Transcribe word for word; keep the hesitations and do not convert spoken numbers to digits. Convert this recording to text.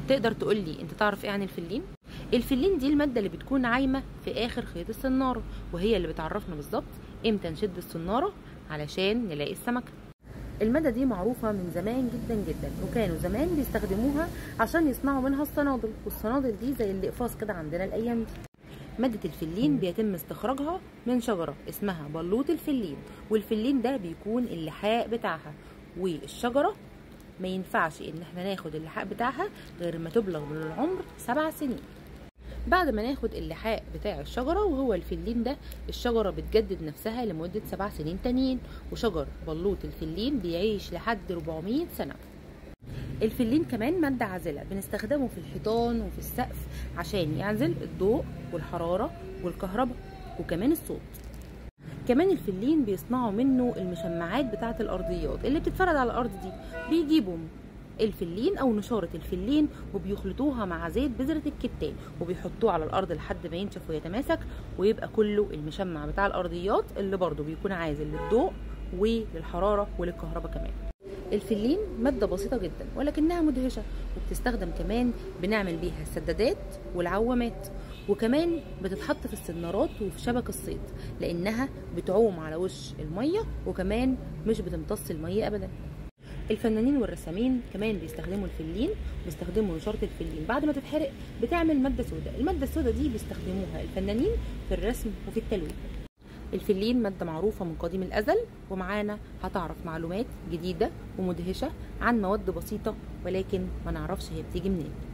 تقدر تقولي انت تعرف ايه عن الفلين؟ الفلين دي المادة اللي بتكون عايمة في اخر خيط السنارة، وهي اللي بتعرفنا بالظبط امتى نشد السنارة علشان نلاقي السمكة. المادة دي معروفة من زمان جدا جدا، وكانوا زمان بيستخدموها عشان يصنعوا منها الصنادل، والصنادل دي زي الاقفاص كده عندنا الايام دي. مادة الفلين بيتم استخراجها من شجرة اسمها بلوط الفلين، والفلين ده بيكون اللحاء بتاعها، والشجرة ما ينفعش ان احنا ناخد اللحاء بتاعها غير ما تبلغ من العمر سبع سنين. بعد ما ناخد اللحاء بتاع الشجرة وهو الفلين ده، الشجرة بتجدد نفسها لمدة سبع سنين تانيين، وشجر بلوط الفلين بيعيش لحد أربعمية سنة. الفلين كمان مادة عازلة، بنستخدمه في الحيطان وفي السقف عشان يعزل الضوء والحرارة والكهرباء وكمان الصوت. كمان الفلين بيصنعوا منه المشمعات بتاعة الأرضيات اللي بتتفرد على الأرض دي، بيجيبوا الفلين او نشاره الفلين وبيخلطوها مع زيت بذره الكتان وبيحطوه على الارض لحد ما ينشف ويتماسك، ويبقى كله المشمع بتاع الارضيات اللي برضو بيكون عازل للضوء وللحراره وللكهرباء كمان. الفلين ماده بسيطه جدا ولكنها مدهشه، وبتستخدم كمان بنعمل بيها السدادات والعوامات، وكمان بتتحط في السنارات وفي شبك الصيد لانها بتعوم على وش الميه، وكمان مش بتمتص الميه ابدا. الفنانين والرسامين كمان بيستخدموا الفلين، بيستخدموا نشاره الفلين بعد ما تتحرق بتعمل ماده سوداء، الماده السوداء دي بيستخدموها الفنانين في الرسم وفي التلوين. الفلين ماده معروفه من قديم الازل، ومعانا هتعرف معلومات جديده ومدهشه عن مواد بسيطه ولكن ما نعرفش هي بتيجي منين.